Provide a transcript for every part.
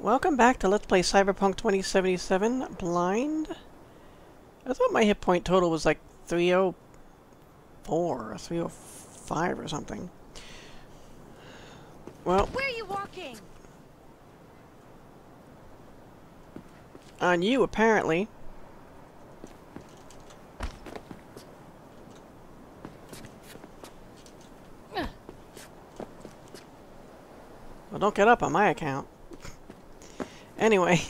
Welcome back to Let's Play Cyberpunk 2077 Blind. I thought my hit point total was like 304 or 305 or something. Well, where are you walking? On you, apparently. Well, don't get up on my account. Anyway,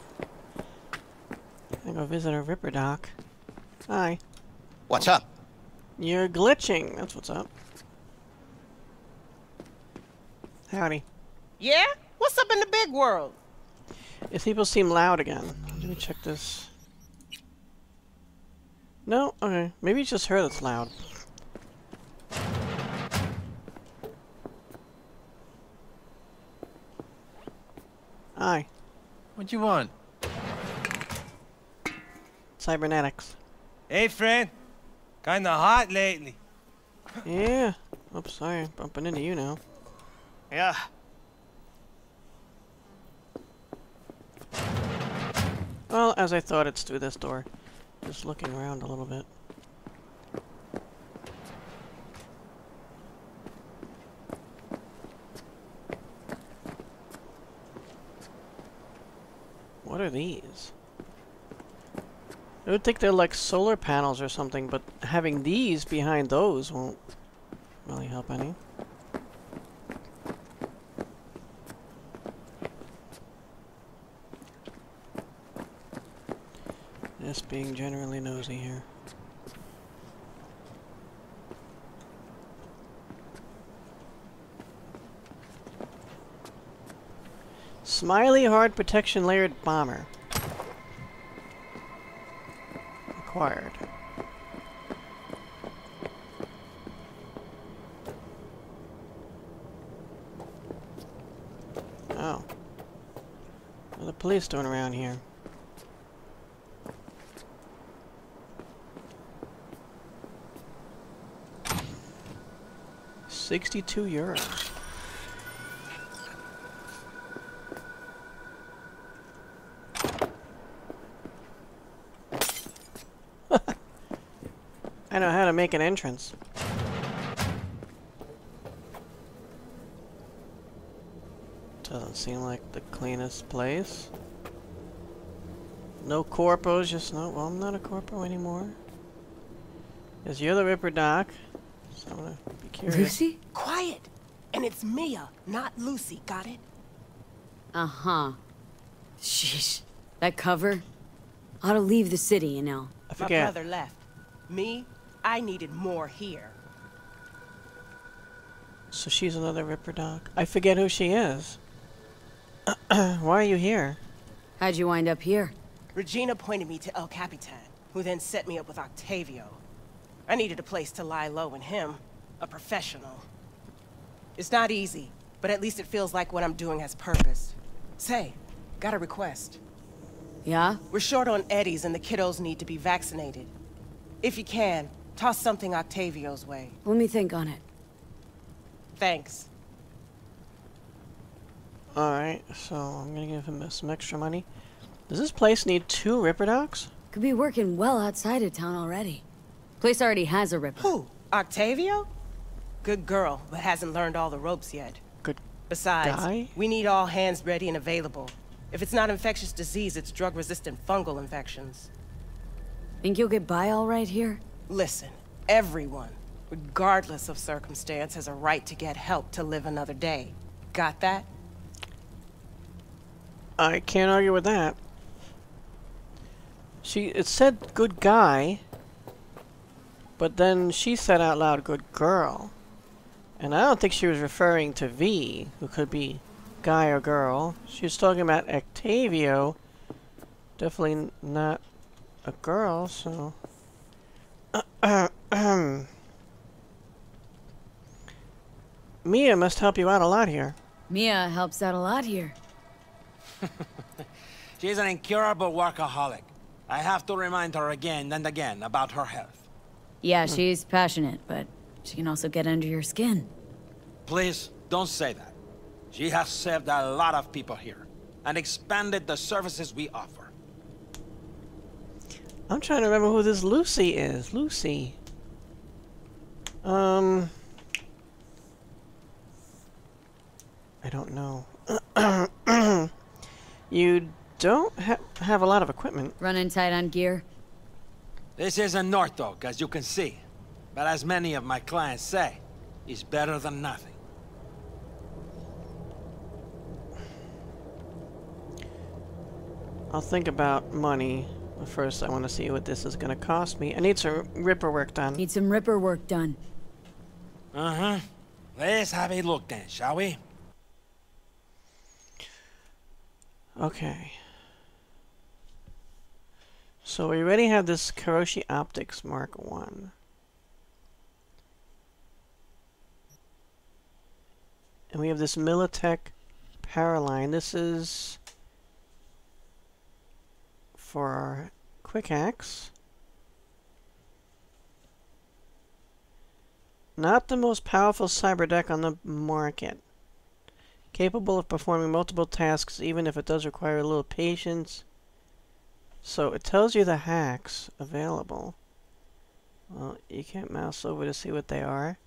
I go visit a Ripper Doc. Hi. What's up? You're glitching. That's what's up. Howdy. Yeah? What's up in the big world? If people seem loud again. Let me check this. No? Okay. Maybe it's just her that's loud. Hi. What you want? Cybernetics. Hey, friend. Kinda hot lately. Yeah. Oops, sorry. Bumping into you now. Yeah. Well, as I thought, it's through this door. Just looking around a little bit. What are these? I would think they're like solar panels or something, but having these behind those won't really help any. Just being generally nosy here. Smiley hard protection layered bomber. Acquired. Oh. What are the police doing around here? €62. I know how to make an entrance. Doesn't seem like the cleanest place. No corpos, just no. Well, I'm not a corpo anymore. Because you're the Ripper Doc. So I'm gonna be curious. Lucy? Quiet! And it's Mia, not Lucy, got it? Uh-huh. Sheesh. That cover? Ought to leave the city, you know. I My forget. brother left. Me? I needed more here. So she's another Ripper Doc. I forget who she is. Why are you here? How'd you wind up here? Regina pointed me to El Capitan, who then set me up with Octavio. I needed a place to lie low and him, a professional. It's not easy, but at least it feels like what I'm doing has purpose. Say, got a request. Yeah? We're short on eddies and the kiddos need to be vaccinated. If you can, toss something Octavio's way. Let me think on it. Thanks. Alright, so I'm gonna give him some extra money. Does this place need 2 Ripper Docs? Could be working well outside of town already. Place already has a Ripper. Who? Octavio? Good girl, but hasn't learned all the ropes yet. Good Besides, guy? we need all hands ready and available. If it's not infectious disease, it's drug-resistant fungal infections. Think you'll get by all right here? Listen, everyone, regardless of circumstance, has a right to get help to live another day. Got that? I can't argue with that. It said good guy, but then she said out loud good girl. And I don't think she was referring to V, who could be guy or girl. She was talking about Octavio. Definitely not a girl, so... Mia must help you out a lot here. Mia helps out a lot here. She's an incurable workaholic. I have to remind her again and again about her health. Yeah, she's passionate, but she can also get under your skin. Please, don't say that. She has saved a lot of people here. and expanded the services we offer. I'm trying to remember who this Lucy is. Lucy. I don't know. You don't have a lot of equipment. Running tight on gear? This isn't Norfolk, as you can see. But as many of my clients say, it's better than nothing. I'll think about money. But first, I want to see what this is going to cost me. I need some Ripper work done. Need some Ripper work done. Uh-huh. Let's have a look then, shall we? Okay. So we already have this Kiroshi Optics Mark 1. And we have this Militech Paraline. This is for our quick axe. Not the most powerful cyber deck on the market. Capable of performing multiple tasks even if it does require a little patience. So it tells you the hacks available. Well, you can't mouse over to see what they are.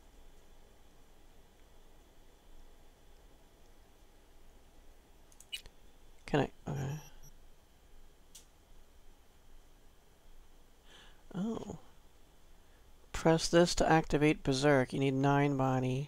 Can I? Okay. Oh. Press this to activate Berserk. You need 9 body.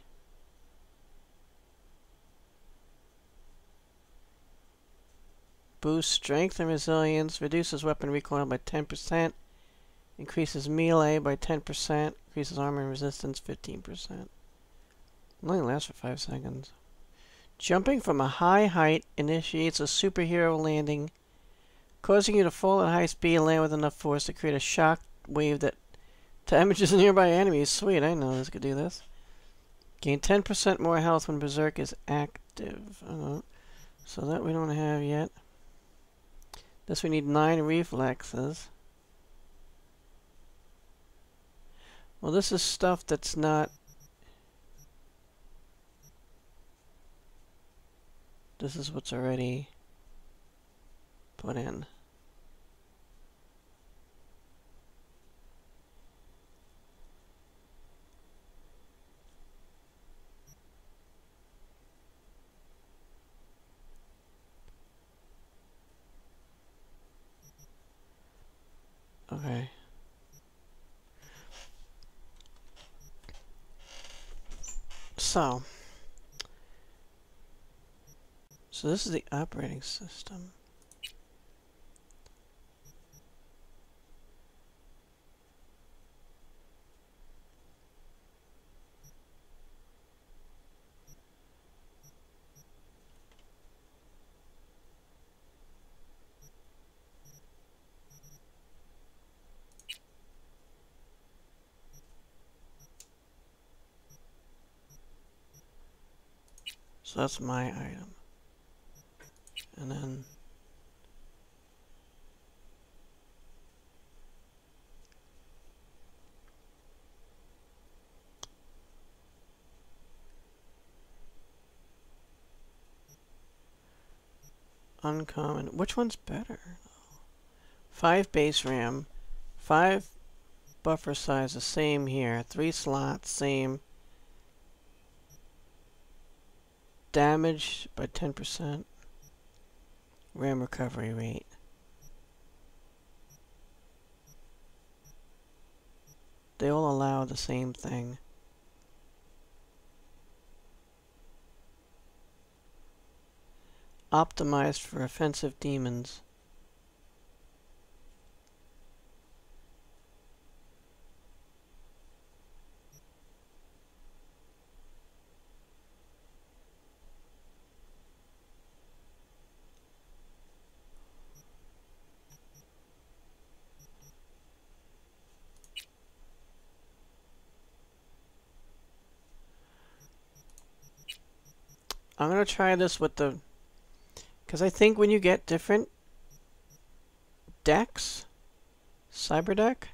Boosts strength and resilience. Reduces weapon recoil by 10%. Increases melee by 10%. Increases armor and resistance 15%. It only lasts for 5 seconds. Jumping from a high height initiates a superhero landing, causing you to fall at high speed and land with enough force to create a shock wave that damages nearby enemies. Sweet, I know this could do this. Gain 10% more health when Berserk is active. So that we don't have yet. This we need 9 reflexes. Well, this is stuff that's not... This is what's already put in. Okay. So this is the operating system. So that's my item. And then uncommon. Which one's better? 5 base RAM, 5 buffer size, the same here. 3 slots, same. Damage by 10%. RAM recovery rate. They all allow the same thing. Optimized for offensive demons. I'm gonna try this with the, because I think when you get different decks, cyber deck,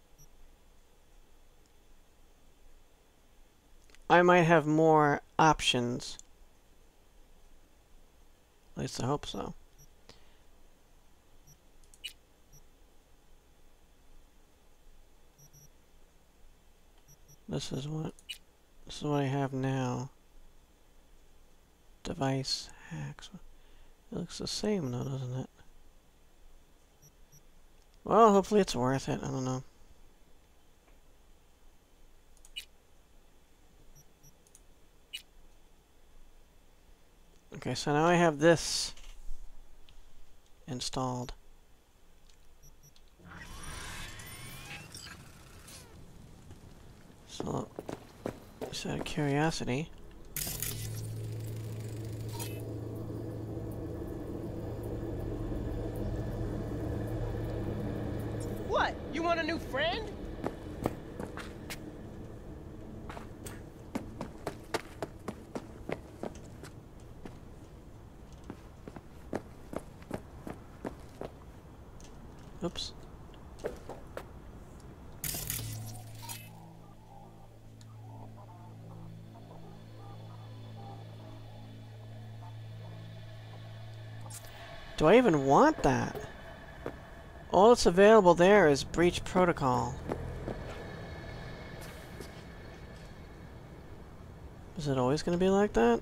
I might have more options. At least I hope so. This is what I have now. Device hacks. It looks the same though, doesn't it? Well, hopefully it's worth it. I don't know. Okay, so now I have this installed. So, just out of curiosity. What? You want a new friend? Oops. Do I even want that? All that's available there is breach protocol. Is it always going to be like that?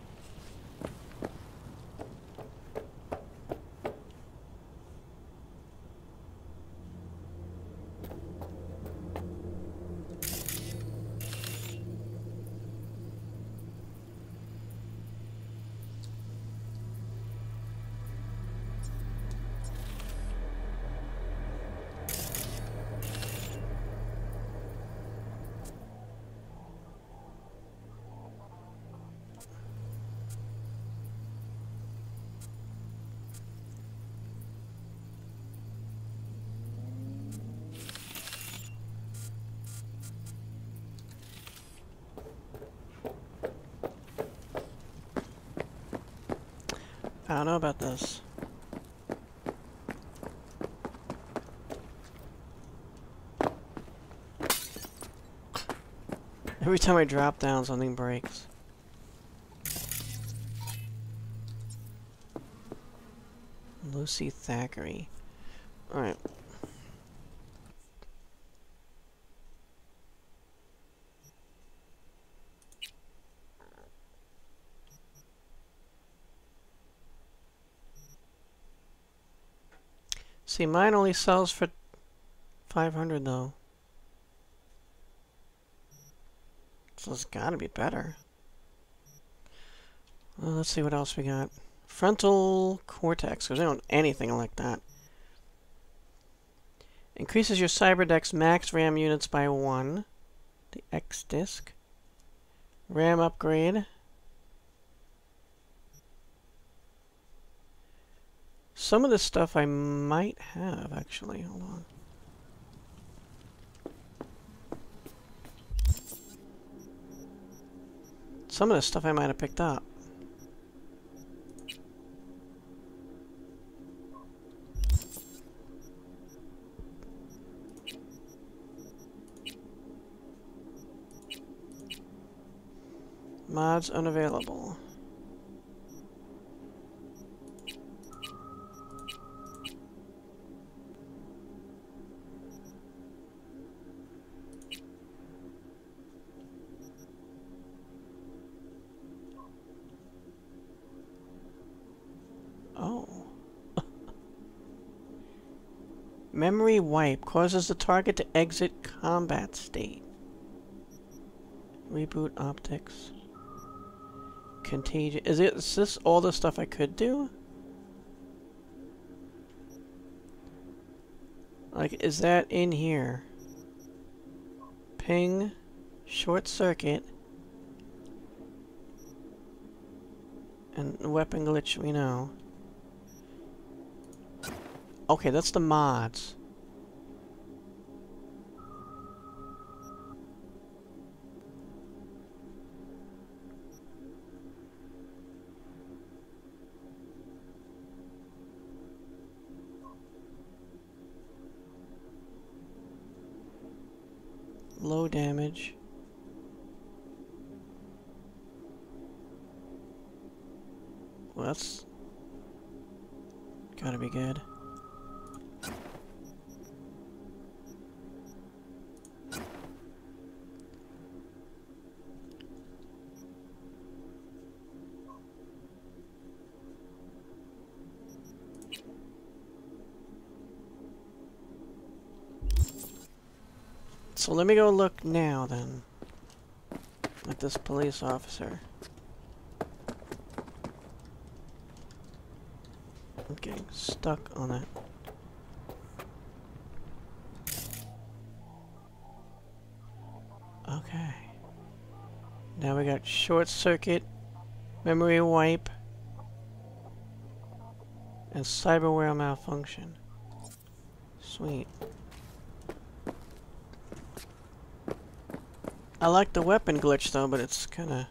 I don't know about this. Every time I drop down, something breaks. Lucy Thackeray. Alright. See, mine only sells for 500 though. So it's gotta be better. Well, let's see what else we got. Frontal cortex, because I don't anything like that. Increases your Cyberdex max RAM units by 1. The X disk. RAM upgrade. Some of this stuff I might have, actually. Hold on. Some of this stuff I might have picked up. Mods unavailable. Oh. Memory wipe causes the target to exit combat state. Reboot optics. Contagion. Is this all the stuff I could do? Like, is that in here? Ping. Short circuit. And weapon glitch we know. Okay, that's the mods. Low damage. Well, that's gotta be good. so let me go look now then at this police officer. I'm getting stuck on it. Okay. Now we got short circuit, memory wipe, and cyberware malfunction. Sweet. I like the weapon glitch though, but it's kinda...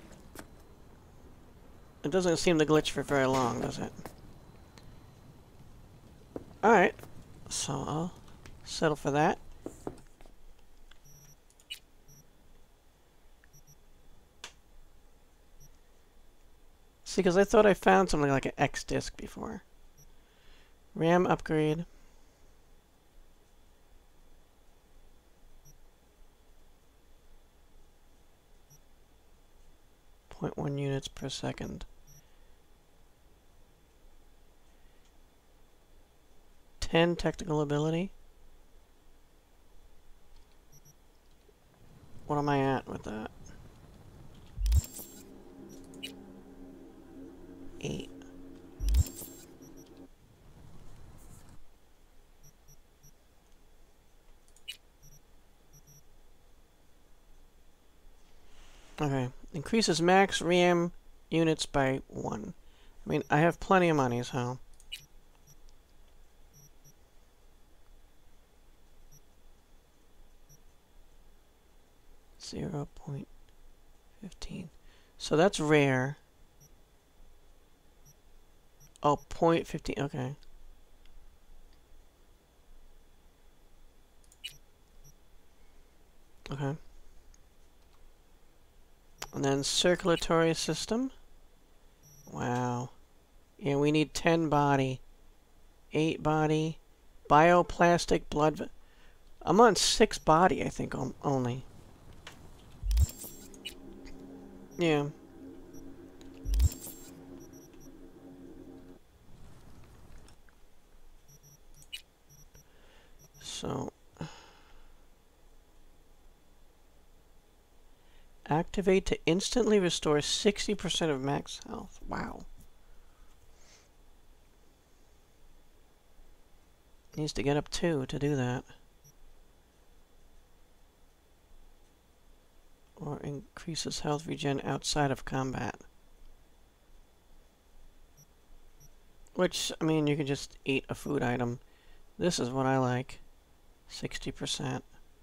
It doesn't seem to glitch for very long, does it? Alright. So I'll settle for that. See, because I thought I found something like an X disc before. RAM upgrade. .1 units per second. 10 technical ability. What am I at with that? 8. Okay. Increases max RAM units by 1. I mean, I have plenty of money, so... .15. So that's rare. Oh, .15, okay. Okay. And then circulatory system. Wow. Yeah, we need 10 body. 8 body. Bioplastic blood... I'm on 6 body, I think, only. Yeah. So... Activate to instantly restore 60% of max health. Wow. Needs to get up 2 to do that. Or increases health regen outside of combat. Which, I mean, you can just eat a food item. This is what I like. 60%.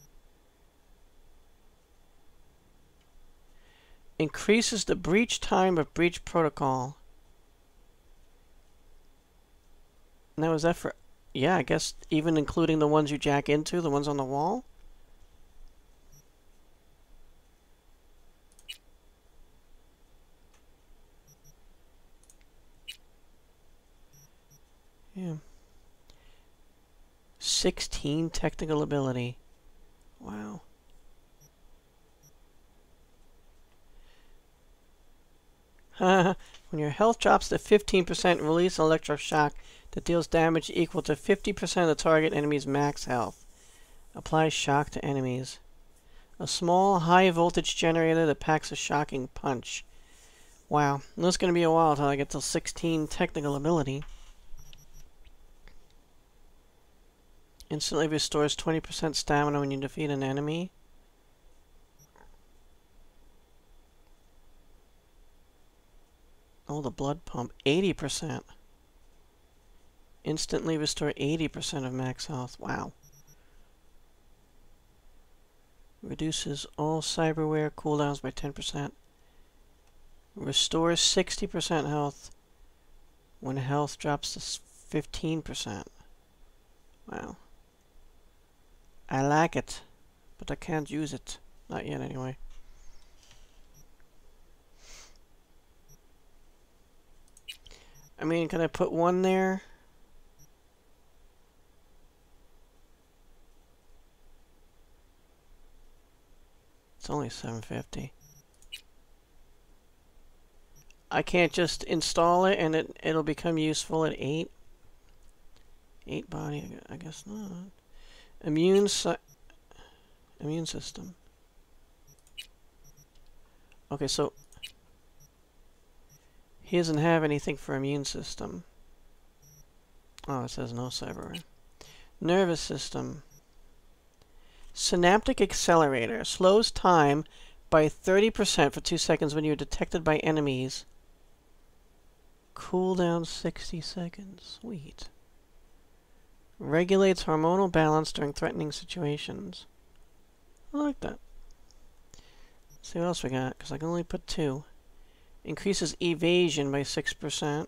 Increases the breach time of breach protocol. Now, is that for... Yeah, I guess even including the ones you jack into, the ones on the wall? Yeah. 16 technical ability. Wow. When your health drops to 15%, release an electroshock that deals damage equal to 50% of the target enemy's max health. Apply shock to enemies. A small, high-voltage generator that packs a shocking punch. Wow. This is going to be a while until I get to 16 technical ability. Instantly restores 20% stamina when you defeat an enemy. Oh, the blood pump. 80%. Instantly restore 80% of max health. Wow. Reduces all cyberware cooldowns by 10%. Restores 60% health when health drops to 15%. Wow. I like it, but I can't use it. Not yet, anyway. I mean, can I put one there? It's only $7.50. I can't just install it and it'll become useful at 8. 8 body, I guess not. Immune Immune system. Okay, so he doesn't have anything for immune system. Oh, it says no cyberware. Nervous system. Synaptic accelerator. Slows time by 30% for 2 seconds when you're detected by enemies. Cooldown 60 seconds. Sweet. Regulates hormonal balance during threatening situations. I like that. Let's see what else we got, because I can only put 2. Increases evasion by 6%.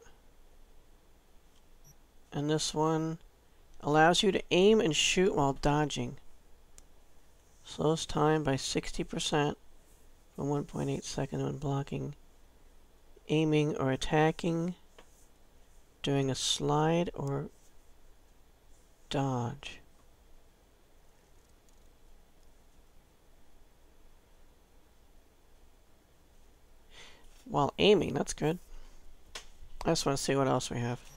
And this one allows you to aim and shoot while dodging. Slows time by 60% from 1.8 seconds when blocking, aiming, or attacking during a slide or dodge. While aiming, that's good. I just want to see what else we have.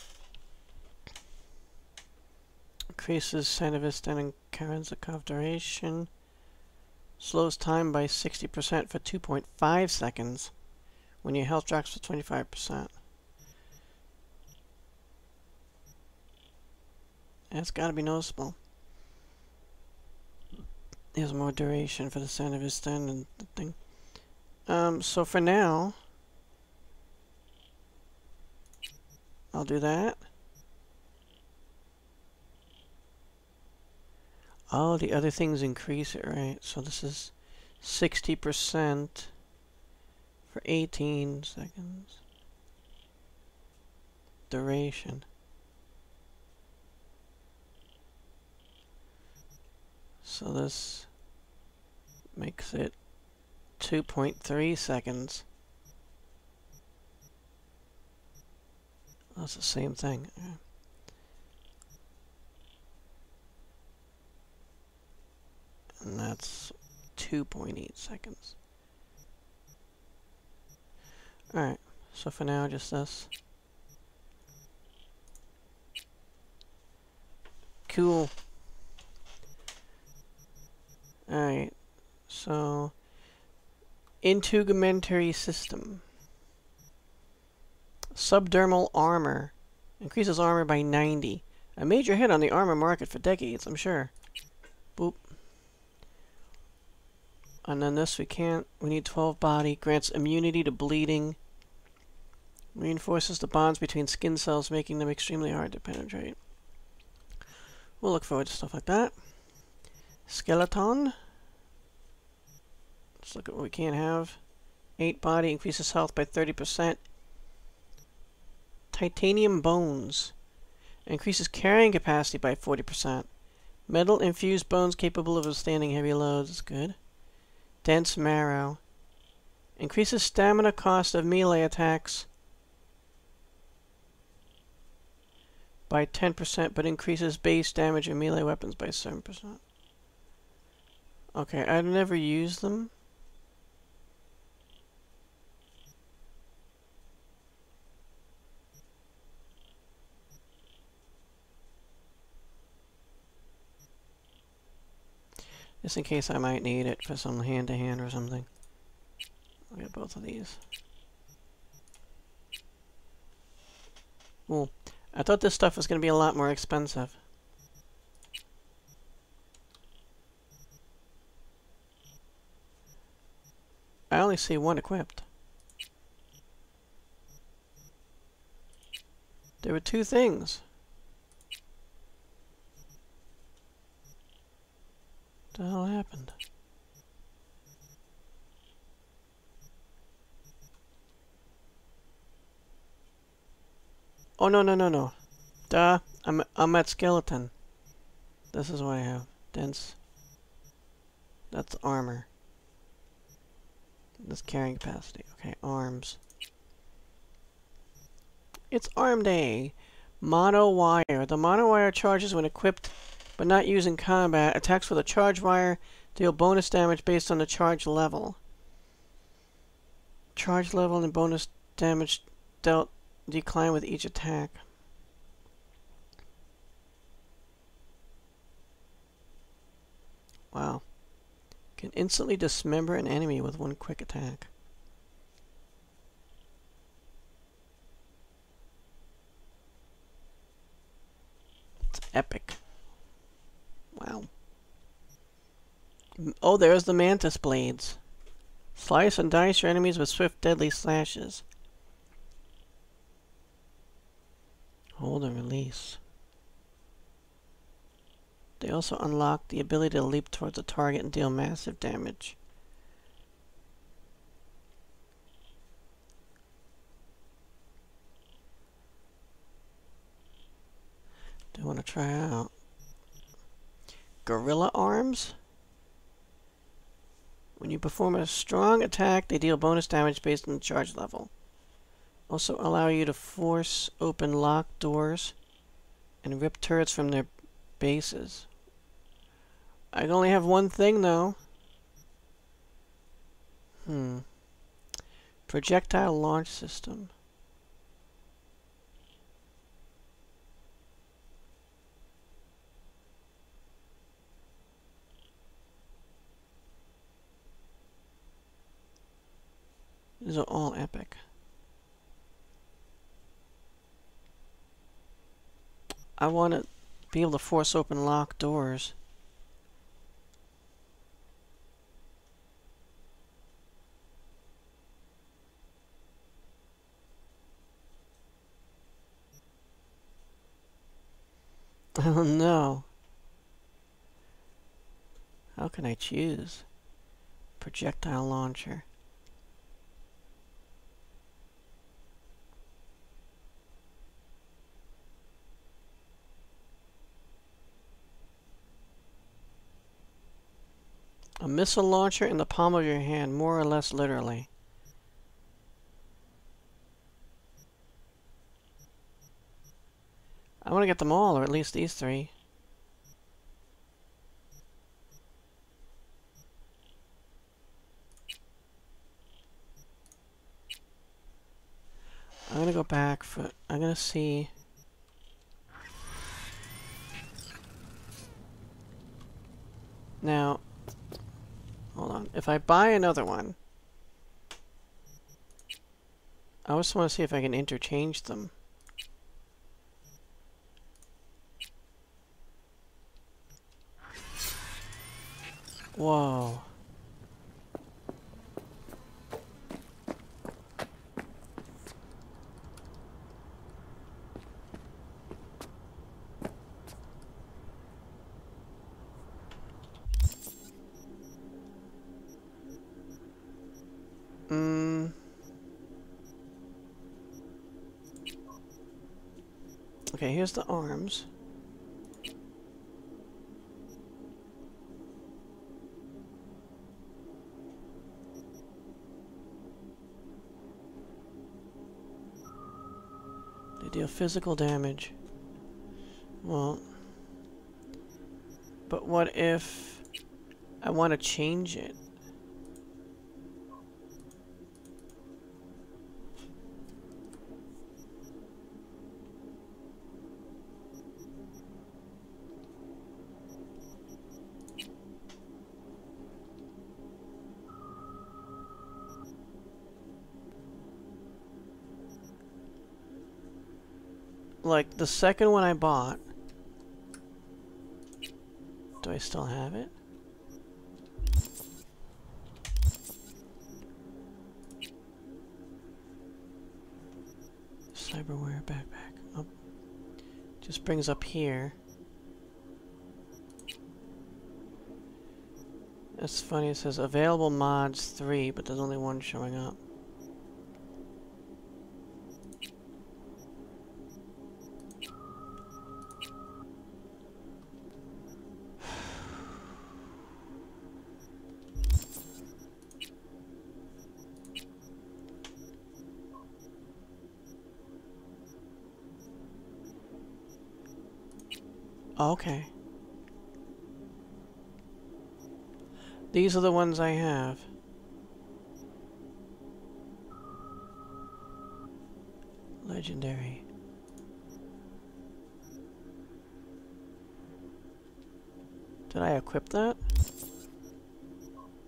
Increases Sanavistan and Karanzakov duration. Slows time by 60% for 2.5 seconds when your health drops for 25%. That's gotta be noticeable. There's more duration for the Sanavistan and the thing. So for now, I'll do that. Oh, the other things increase it, right? So this is 60% for 18 seconds. Duration. So this makes it 2.3 seconds. That's the same thing. Yeah. And that's 2.8 seconds. Alright, so for now, just this. Cool. Alright, so integumentary system. Subdermal armor. Increases armor by 90. A major hit on the armor market for decades, I'm sure. Boop. And then this we can't. We need 12 body. Grants immunity to bleeding. Reinforces the bonds between skin cells, making them extremely hard to penetrate. We'll look forward to stuff like that. Skeleton. Let's look at what we can't have. 8 body. Increases health by 30%. Titanium bones. Increases carrying capacity by 40%. Metal infused bones capable of withstanding heavy loads. That's good. Dense marrow. Increases stamina cost of melee attacks by 10%, but increases base damage of melee weapons by 7%. Okay, I've never used them. Just in case I might need it for some hand-to-hand or something. I'll get both of these. Cool. I thought this stuff was going to be a lot more expensive. I only see one equipped. There were 2 things. What the hell happened? Oh, no. Duh. I'm at skeleton. This is what I have. Dense. That's armor. This carrying capacity. Okay, arms. It's arm day. Mono wire. The mono wire charges when equipped but not used in combat. Attacks with a charge wire deal bonus damage based on the charge level. Charge level and bonus damage dealt decline with each attack. Wow. Can instantly dismember an enemy with one quick attack. It's epic. Wow. Oh, there's the mantis blades. Slice and dice your enemies with swift, deadly slashes. Hold and release. They also unlock the ability to leap towards a target and deal massive damage. Do I want to try out? Gorilla arms? When you perform a strong attack, they deal bonus damage based on the charge level. Also allow you to force open locked doors and rip turrets from their bases. I only have one thing though. Projectile launch system. These are all epic. I want to be able to force open locked doors. Oh no. How can I choose? Projectile launcher. A missile launcher in the palm of your hand, more or less literally. I want to get them all, or at least these three. I'm gonna go back for... I'm gonna see... Now... Hold on. If I buy another one... I just want to see if I can interchange them. Whoa. Okay, here's the arms. They deal physical damage. Well, but what if I want to change it? Like, the second one I bought... Do I still have it? Cyberware backpack. Oh. Just brings up here. That's funny, it says available mods 3, but there's only one showing up. Okay. These are the ones I have. Legendary. Did I equip that?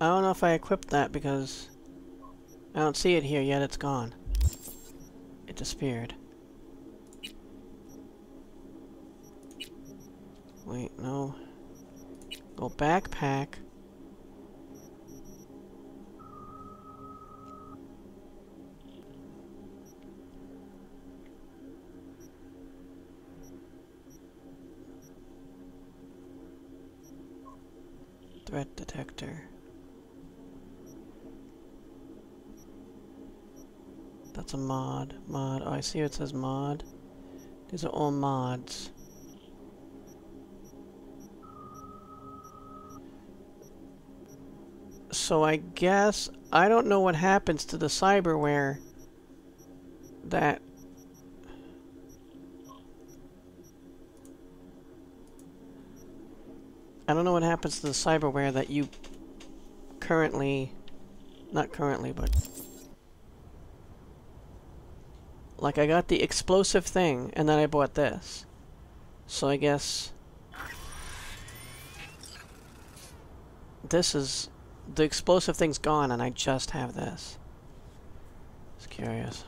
I don't know if I equipped that because I don't see it here yet. It's gone. It disappeared. Wait, no. Go backpack. Threat detector. That's a mod. Mod. Oh, I see it says mod. These are all mods. So I guess I don't know what happens to the cyberware that I don't know what happens to the cyberware that you currently, not currently, but like I got the explosive thing and then I bought this. So I guess this is, the explosive thing's gone and I just have this. It's curious.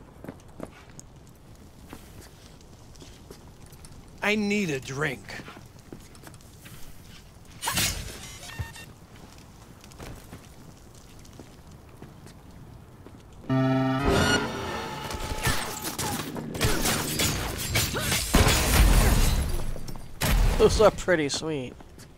I need a drink. Those are pretty sweet.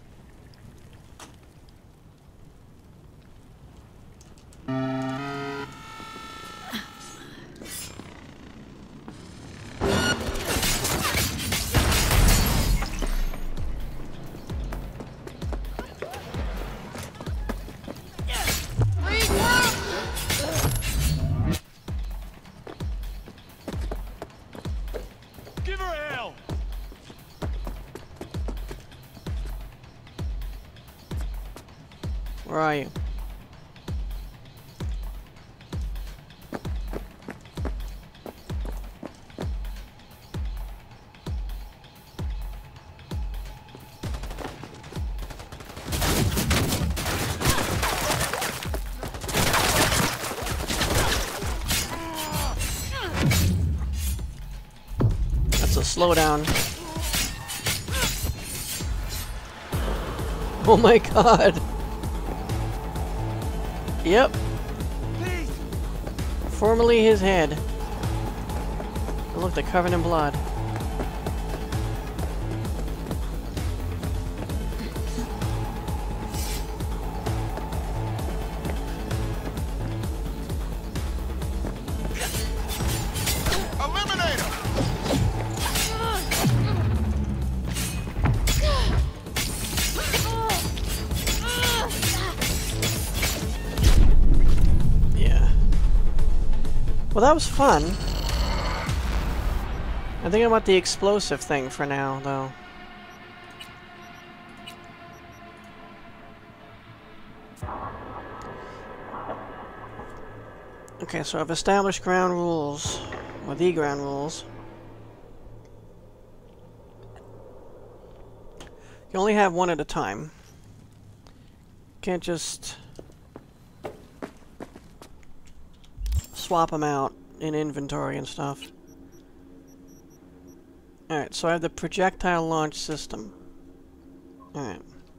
Give her hell! Where are you? That's a slowdown. Oh my god. Yep. Please! Formerly his head. Look, they're covered in blood. Eliminate him! Yeah. Well, that was fun. I think I want the explosive thing for now, though. Okay, so I've established ground rules. Or the ground rules. You only have one at a time. Can't just swap them out in inventory and stuff. Alright, so I have the projectile launch system. Alright.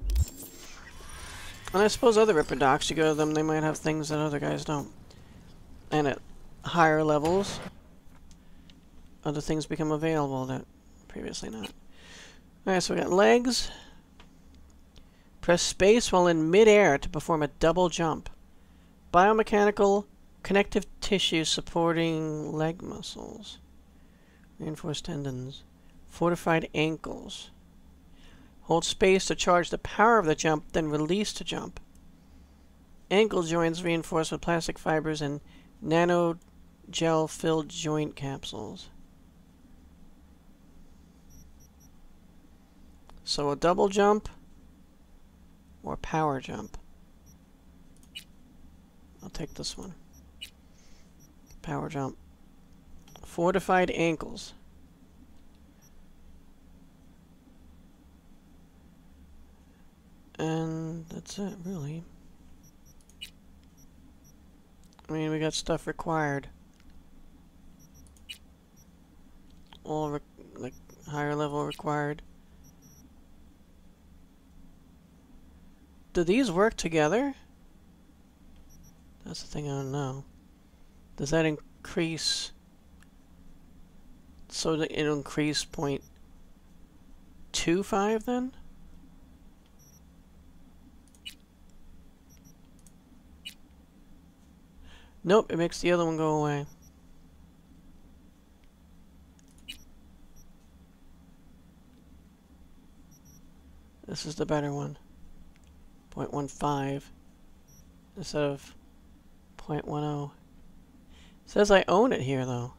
And I suppose other Ripper Docs, you go to them, they might have things that other guys don't. And at higher levels, other things become available that previously not. Alright, so we got legs. Press space while in mid-air to perform a double jump. Biomechanical connective tissue supporting leg muscles. Reinforced tendons. Fortified ankles. Hold space to charge the power of the jump, then release to jump. Ankle joints reinforced with plastic fibers and nano gel-filled joint capsules. So a double jump or power jump. I'll take this one. Power jump. Fortified ankles. And that's it, really. I mean, we got stuff required. All like higher level required. Do these work together? That's the thing I don't know. Does that increase? So that it'll increase 0.25 then? Nope, it makes the other one go away. This is the better one. 0.15 instead of 0.10. It says I own it here though.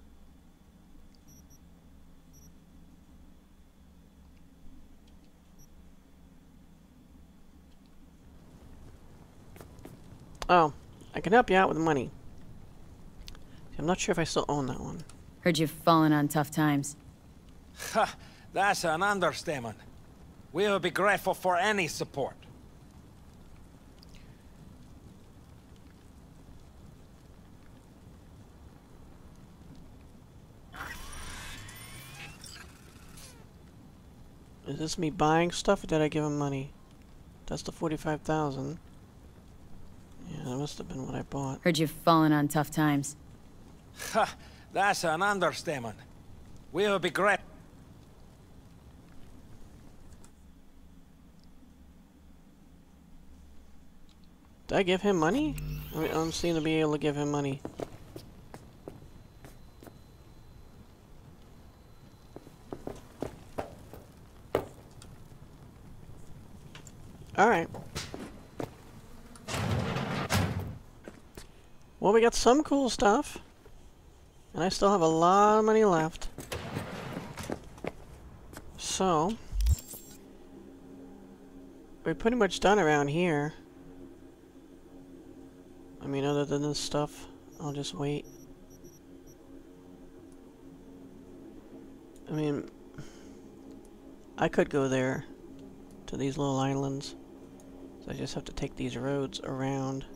Oh, I can help you out with money. I'm not sure if I still own that one. Heard you've fallen on tough times. Ha! That's an understatement. We'll be grateful for any support. Is this me buying stuff or did I give him money? That's the 45,000. Yeah, that must have been what I bought. Heard you've fallen on tough times. Ha! That's an understatement. We'll be grateful. Did I give him money? I mean, I don't seem to be able to give him money. Alright. Well, we got some cool stuff. And I still have a lot of money left. So, we're pretty much done around here. I mean, other than this stuff, I'll just wait. I mean, I could go there to these little islands. So I just have to take these roads around.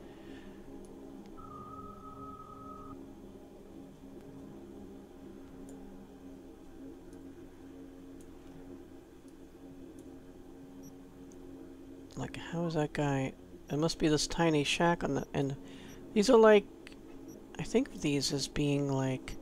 Like, how is that guy? It must be this tiny shack on the end. These are like, I think of these as being like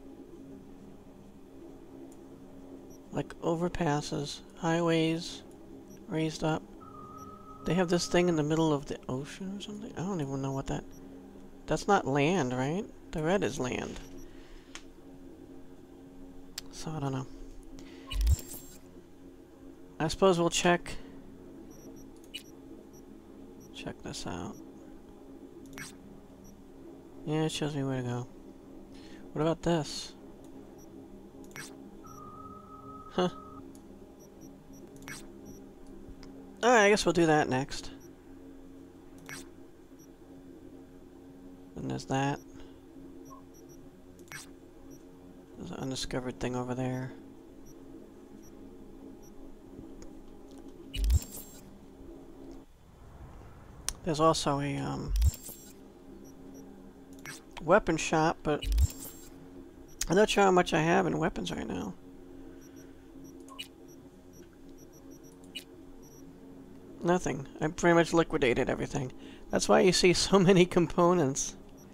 overpasses, highways, raised up. They have this thing in the middle of the ocean or something. I don't even know what that. That's not land, right? The red is land. So I don't know. I suppose we'll check this out. Yeah, it shows me where to go. What about this? Huh. Alright, I guess we'll do that next. And there's that. There's an undiscovered thing over there. There's also a weapon shop, but I'm not sure how much I have in weapons right now. Nothing. I pretty much liquidated everything. That's why you see so many components.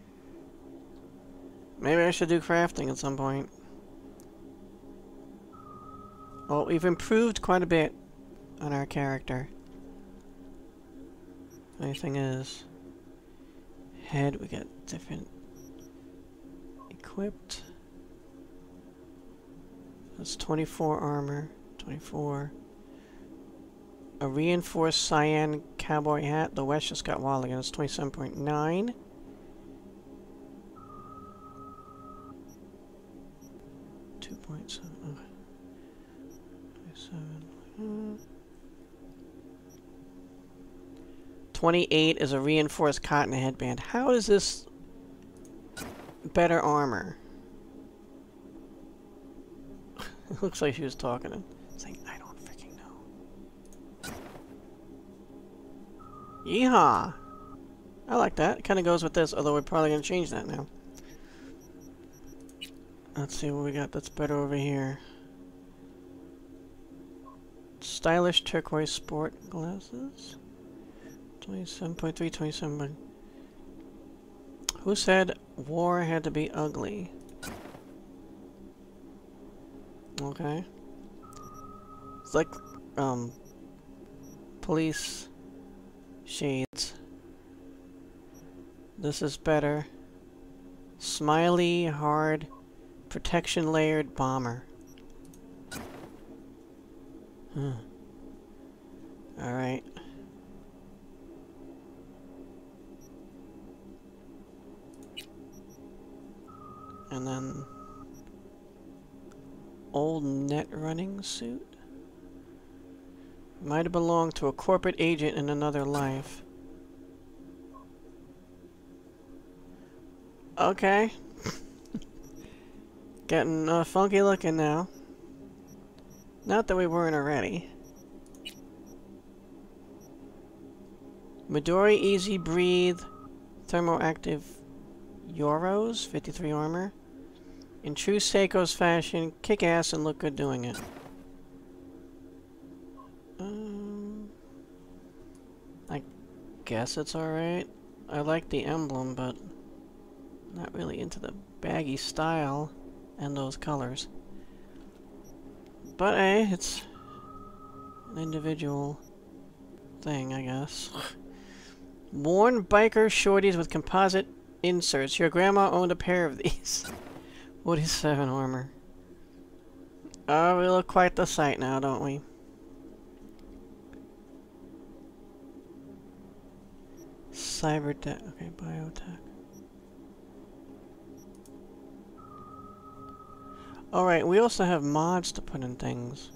Maybe I should do crafting at some point. Well, we've improved quite a bit on our character. Only thing is, head, we got different equipped. That's 24 armor, 24. A reinforced cyan cowboy hat. The West just got wild again. It's 27.9. Okay. 27. 28 is a reinforced cotton headband. How is this better armor? It looks like she was talking to him. Saying, I don't freaking know. Yeehaw! I like that. It kind of goes with this, although we're probably going to change that now. Let's see what we got that's better over here. Stylish turquoise sport glasses. 27.3, 27. Who said war had to be ugly? Okay. It's like, police shades. This is better. Smiley, hard, protection layered bomber. Alright. And then old net running suit. Might have belonged to a corporate agent in another life. Okay. Getting funky looking now. Not that we weren't already. Midori Easy Breathe Thermoactive Euros, 53 armor. In true Seiko's fashion, kick ass and look good doing it. I guess it's alright. I like the emblem, but not really into the baggy style and those colors. But hey, it's an individual thing, I guess. Worn biker shorties with composite inserts. Your grandma owned a pair of these. 47 armor. Oh, we look quite the sight now, don't we? Cybertech. Okay, biotech. Alright, we also have mods to put in things.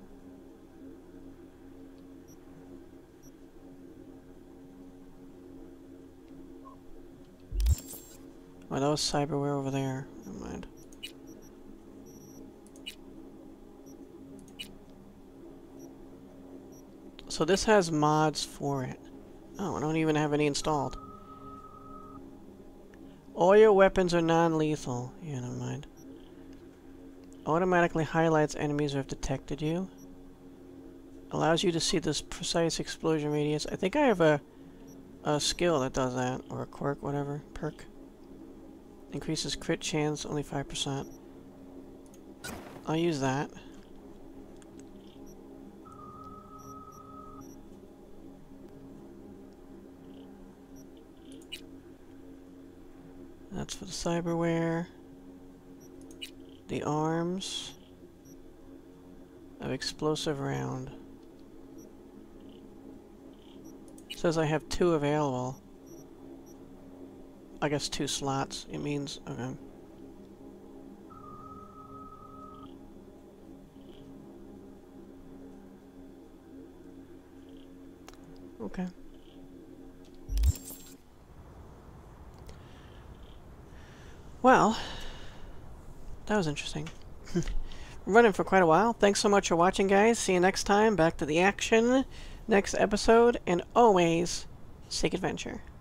Oh, that was cyberware over there. Never mind. So this has mods for it. Oh, I don't even have any installed. All your weapons are non-lethal. Yeah, never mind. Automatically highlights enemies who have detected you. Allows you to see this precise explosion radius. I think I have a skill that does that. Or a quirk, whatever. Perk. Increases crit chance, only 5%. I'll use that. That's for the cyberware. The arms of explosive round. It says I have 2 available. I guess 2 slots. It means okay. Okay. Well, that was interesting. We're running for quite a while. Thanks so much for watching, guys. See you next time. Back to the action. Next episode. And always, seek adventure.